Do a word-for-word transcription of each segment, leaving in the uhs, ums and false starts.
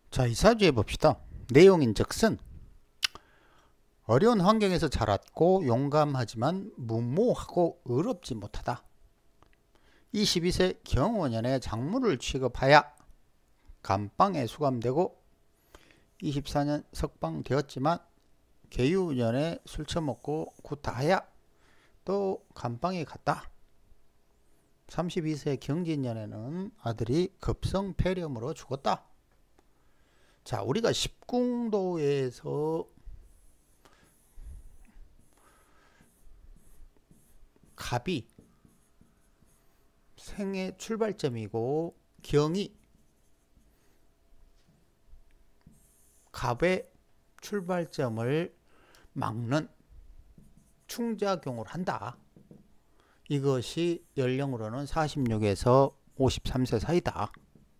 자, 이사주해 봅시다. 내용인즉슨 어려운 환경에서 자랐고 용감하지만 무모하고 의롭지 못하다. 이십이 세 경원년에 작물을 취급하여 감방에 수감되고 이십사 년 석방되었지만 계유년에 술 처먹고 구타하여 또 감방에 갔다. 삼십이 세 경진년에는 아들이 급성폐렴으로 죽었다. 자, 우리가 십궁도에서 갑이 생의 출발점이고 경이 갑의 출발점을 막는 충작용을 한다. 이것이 연령으로는 사십육에서 오십삼 세 사이다.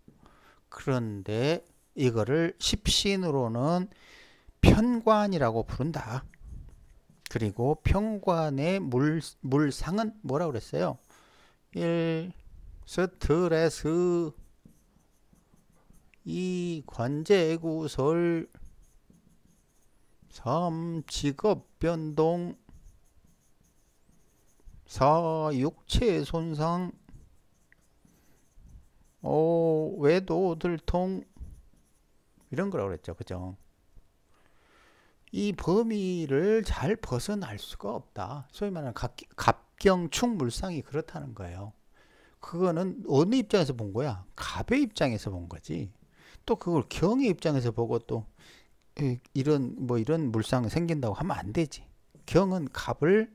그런데 이거를 십신으로는 편관이라고 부른다. 그리고 편관의 물, 물상은 뭐라고 그랬어요? 일. 스트레스, 이. 관제구설, 삼. 직업변동, 사. 육체 손상, 오. 외도들통, 이런 거라고 그랬죠. 그죠? 이 범위를 잘 벗어날 수가 없다. 소위 말하는 갑, 갑경충 물상이 그렇다는 거예요. 그거는 어느 입장에서 본 거야? 갑의 입장에서 본 거지. 또 그걸 경의 입장에서 보고 또 이런 뭐 이런 물상이 생긴다고 하면 안 되지. 경은 갑을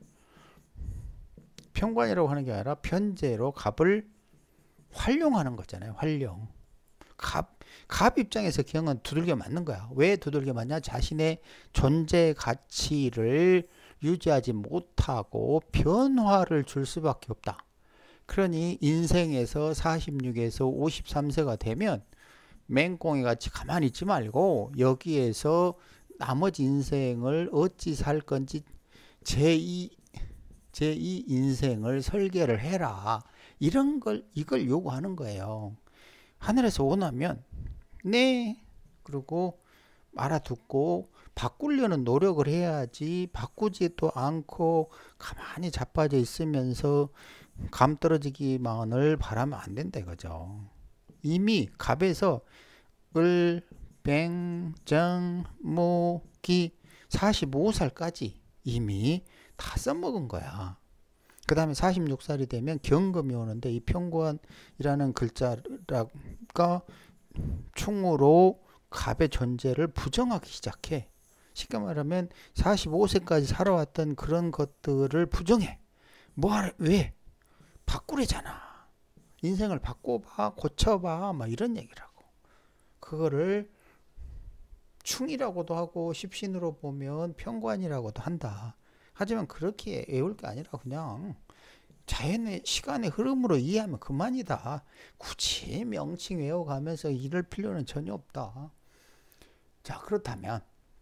편관이라고 하는 게 아니라 편제로 갑을 활용하는 거잖아요. 활용. 갑, 갑 입장에서 경은 두들겨 맞는 거야. 왜 두들겨 맞냐? 자신의 존재 가치를 유지하지 못하고 변화를 줄 수밖에 없다. 그러니 인생에서 사십육에서 오십삼 세가 되면 맹꽁이 같이 가만히 있지 말고 여기에서 나머지 인생을 어찌 살 건지 제이, 제이 인생을 설계를 해라. 이런 걸, 이걸 요구하는 거예요. 하늘에서 원하면 네 그리고 알아듣고 바꾸려는 노력을 해야지 바꾸지도 않고 가만히 자빠져 있으면서 감 떨어지기만을 바라면 안 된다 이거죠. 이미 갑에서 을, 뱅, 정, 모, 기 사십오 살까지 이미 다 써먹은 거야. 그 다음에 사십육 살이 되면 경금이 오는데 이 편관이라는 글자가 충으로 갑의 존재를 부정하기 시작해. 쉽게 말하면 사십오 세까지 살아왔던 그런 것들을 부정해. 뭐하래? 왜? 바꾸래잖아. 인생을 바꿔봐, 고쳐봐, 막 이런 얘기라고. 그거를 충이라고도 하고 십신으로 보면 편관이라고도 한다. 하지만 그렇게 외울 게 아니라 그냥 자연의 시간의 흐름으로 이해하면 그만이다. 굳이 명칭 외워가면서 이럴 필요는 전혀 없다. 자, 그렇다면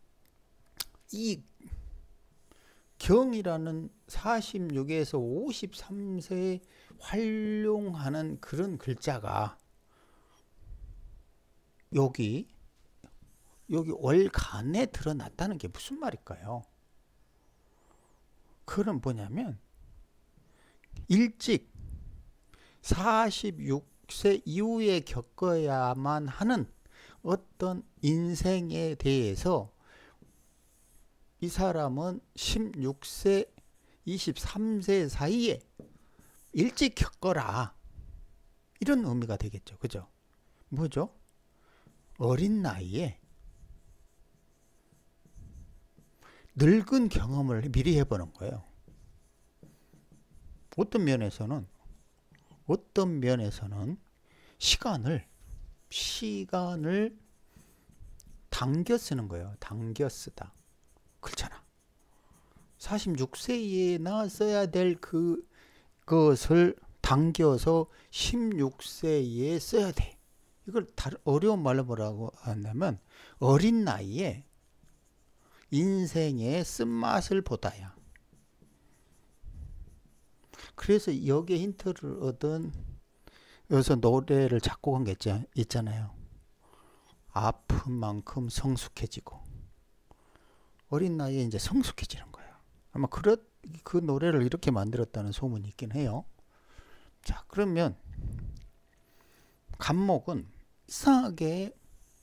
이 경이라는 사십육에서 오십삼 세에 활용하는 그런 글자가 여기 여기 월간에 드러났다는 게 무슨 말일까요? 그건 뭐냐면 일찍 사십육 세 이후에 겪어야만 하는 어떤 인생에 대해서 이 사람은 십육 세, 이십삼 세 사이에 일찍 겪어라. 이런 의미가 되겠죠. 그죠? 뭐죠? 어린 나이에 늙은 경험을 미리 해보는 거예요. 어떤 면에서는 어떤 면에서는 시간을 시간을 당겨 쓰는 거예요. 당겨 쓰다. 그렇잖아. 사십육 세에나 써야 될 그 것을 당겨서 십육 세에 써야 돼. 이걸 다른 어려운 말로 뭐라고 하냐면 어린 나이에 인생의 쓴맛을 보다야. 그래서 여기에 힌트를 얻은 여기서 노래를 작곡한 게 있잖아요. 아프 그만큼 성숙해지고 어린 나이에 이제 성숙해지는 거예요. 아마 그렇, 그 노래를 이렇게 만들었다는 소문이 있긴 해요. 자, 그러면 간목은 이상하게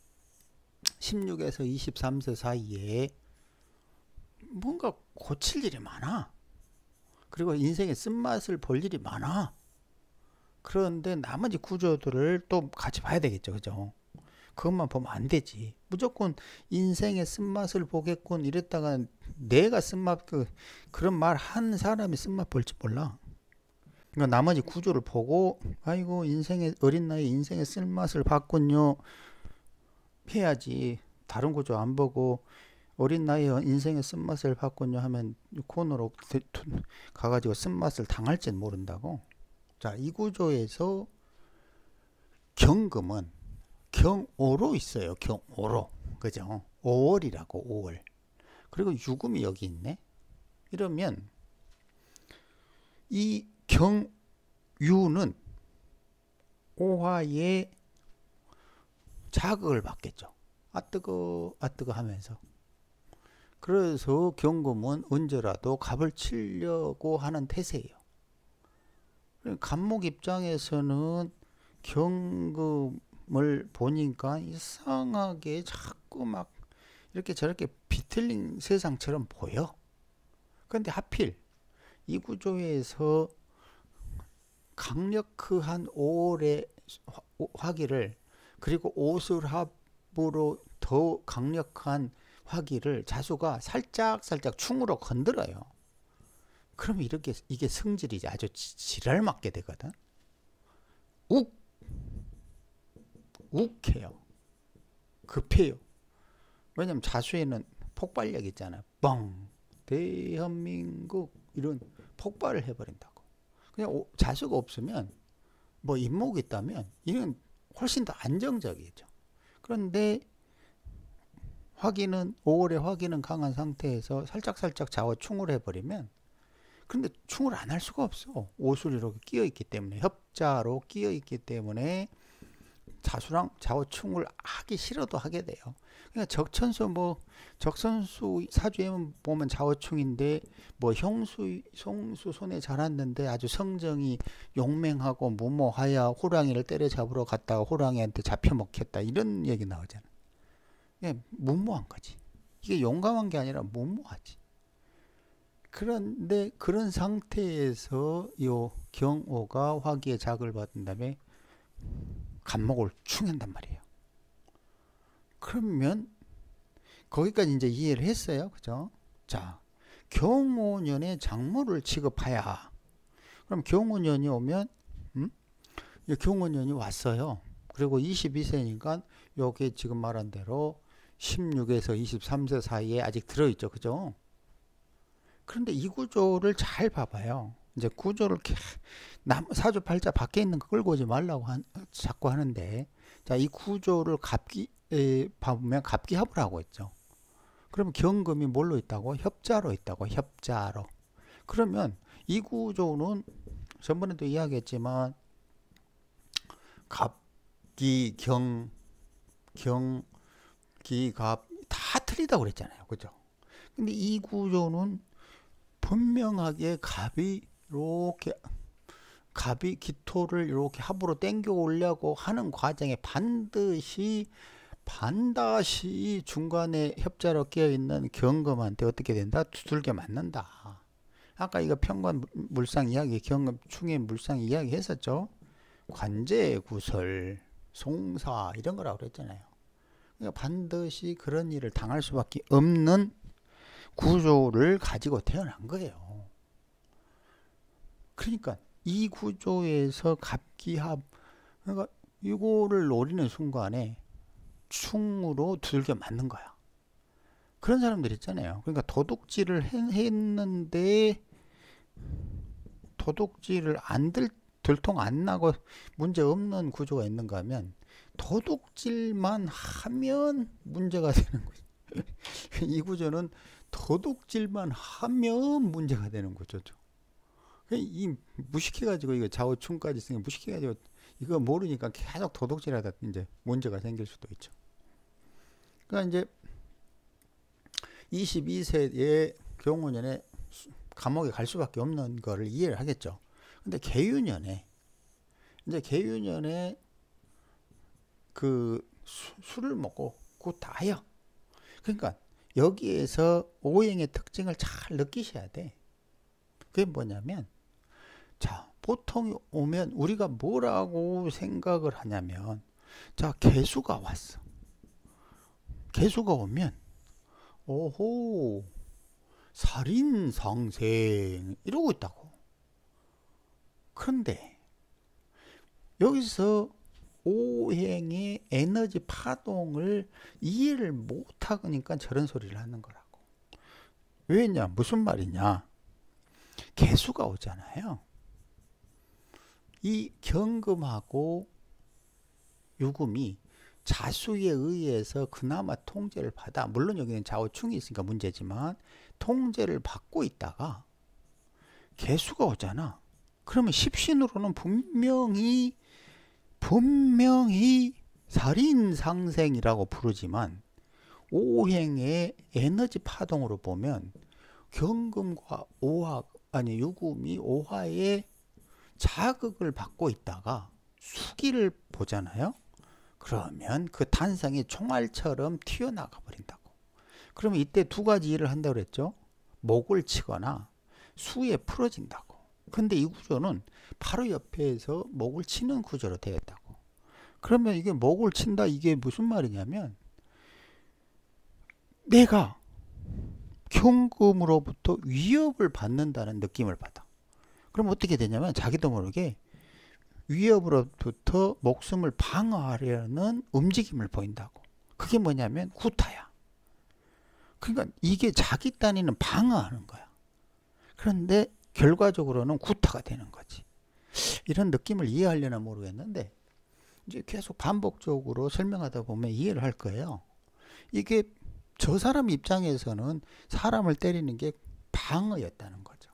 십육에서 이십삼 세 사이에 뭔가 고칠 일이 많아. 그리고 인생의 쓴맛을 볼 일이 많아. 그런데 나머지 구조들을 또 같이 봐야 되겠죠. 그죠? 그것만 보면 안 되지. 무조건 인생의 쓴맛을 보겠군 이랬다가 내가 쓴맛 그, 그런 말 한 사람이 쓴맛 볼지 몰라. 그러니까 나머지 구조를 보고 아이고 인생의 어린 나이 인생의 쓴맛을 봤군요 해야지. 다른 구조 안 보고 어린 나이에 인생의 쓴맛을 봤군요 하면 코너로 가가지고 쓴맛을 당할지는 모른다고. 자, 이 구조에서 경금은 경오로 있어요. 경오로. 그죠? 오월이라고 오월. 그리고 유금이 여기 있네. 이러면 이 경유는 오화에 자극을 받겠죠. 아 뜨거 아 뜨거 하면서. 그래서 경금은 언제라도 갑을 치려고 하는 태세예요. 간목 입장에서는 경금을 보니까 이상하게 자꾸 막 이렇게 저렇게 비틀린 세상처럼 보여. 그런데 하필 이 구조에서 강력한 오월의 화기를 그리고 오술합으로 더 강력한 화기를 자수가 살짝 살짝 충으로 건드려요. 그럼 이렇게 이게 성질이 아주 지랄 맞게 되거든. 욱 욱해요. 급해요. 왜냐면 자수에는 폭발력 있잖아요. 뻥 대한민국 이런 폭발을 해버린다고. 그냥 오, 자수가 없으면 뭐 임목이 있다면 이건 훨씬 더 안정적이죠. 그런데 화기는 오월의 화기는 강한 상태에서 살짝살짝 좌우 충을 해버리면 근데 충을 안 할 수가 없어. 오술이 이렇게 끼어 있기 때문에 협자로 끼어 있기 때문에 자수랑 좌우충을 하기 싫어도 하게 돼요. 그러니까 적천수 뭐 적선수 사주에 보면 좌우충인데 뭐 형수 송수 손에 자랐는데 아주 성정이 용맹하고 무모하야 호랑이를 때려잡으러 갔다가 호랑이한테 잡혀 먹혔다 이런 얘기 나오잖아. 예, 무모한 거지. 이게 용감한 게 아니라 무모하지. 그런데 그런 상태에서 요 경오가 화기의 자극을 받은 다음에 간목을 충한단 말이에요. 그러면 거기까지 이제 이해를 했어요. 그죠? 자, 경오년에 장모를 취급하야. 그럼 경오년이 오면 음? 경오년이 왔어요. 그리고 이십이 세니까 요게 지금 말한 대로 십육에서 이십삼 세 사이에 아직 들어있죠. 그죠? 그런데 이 구조를 잘 봐봐요. 이제 구조를 사주팔자 밖에 있는 거 끌고 오지 말라고 한, 자꾸 하는데, 자, 이 구조를 갑기, 에, 봐보면 갑기합을 하고 있죠. 그러면 경금이 뭘로 있다고? 협자로 있다고, 협자로. 그러면 이 구조는 전번에도 이야기했지만, 갑기, 경, 경, 기, 갑, 다 틀리다고 그랬잖아요. 그죠? 근데 이 구조는 분명하게 갑이 이렇게 갑이 기토를 이렇게 합으로 당겨 오려고 하는 과정에 반드시 반드시 중간에 협자로 끼어 있는 경금한테 어떻게 된다? 두들겨 맞는다. 아까 이거 평관 물상 이야기, 경금 충의 물상 이야기 했었죠. 관제 구설, 송사 이런 거라고 그랬잖아요. 그러니까 반드시 그런 일을 당할 수밖에 없는 구조를 가지고 태어난 거예요. 그러니까 이 구조에서 갑기합, 그러니까 이거를 노리는 순간에 충으로 두들겨 맞는 거야. 그런 사람들 있잖아요. 그러니까 도둑질을 했는데 도둑질을 안 들, 들통 안 나고 문제 없는 구조가 있는가 하면 도둑질만 하면 문제가 되는 거죠. 이 구조는 도둑질만 하면 문제가 되는 구조죠. 이 무식해가지고 이거 좌우충까지 쓰니 무식해가지고 이거 모르니까 계속 도둑질하다 이제 문제가 생길 수도 있죠. 그러니까 이제 이십이 세의 경호년에 감옥에 갈 수밖에 없는 거를 이해를 하겠죠. 근데 계유년에 이제 계유년에 그 수, 술을 먹고 구타하여, 그러니까 여기에서 오행의 특징을 잘 느끼셔야 돼. 그게 뭐냐면, 자, 보통 오면 우리가 뭐라고 생각을 하냐면, 자, 개수가 왔어. 개수가 오면, 오호, 살인상생 이러고 있다고. 그런데 여기서 오행의 에너지 파동을 이해를 못하니까 저런 소리를 하는 거라고. 왜냐? 무슨 말이냐? 개수가 오잖아요. 이 경금하고 유금이 자수에 의해서 그나마 통제를 받아, 물론 여기는 좌우충이 있으니까 문제지만 통제를 받고 있다가 개수가 오잖아. 그러면 십신으로는 분명히 분명히 살인상생이라고 부르지만 오행의 에너지 파동으로 보면 경금과 오화, 아니 유금이 오화의 자극을 받고 있다가 수기를 보잖아요. 그러면 그 탄성이 총알처럼 튀어나가 버린다고. 그러면 이때 두 가지 일을 한다고 그랬죠. 목을 치거나 수에 풀어진다고. 근데 이 구조는 바로 옆에서 목을 치는 구조로 되어 있다고. 그러면 이게 목을 친다, 이게 무슨 말이냐면, 내가 경금으로부터 위협을 받는다는 느낌을 받아. 그럼 어떻게 되냐면 자기도 모르게 위협으로부터 목숨을 방어하려는 움직임을 보인다고. 그게 뭐냐면 구타야. 그러니까 이게 자기 딴에는 방어하는 거야. 그런데 결과적으로는 구타가 되는 거지. 이런 느낌을 이해하려나 모르겠는데 이제 계속 반복적으로 설명하다 보면 이해를 할 거예요. 이게 저 사람 입장에서는 사람을 때리는 게 방어였다는 거죠.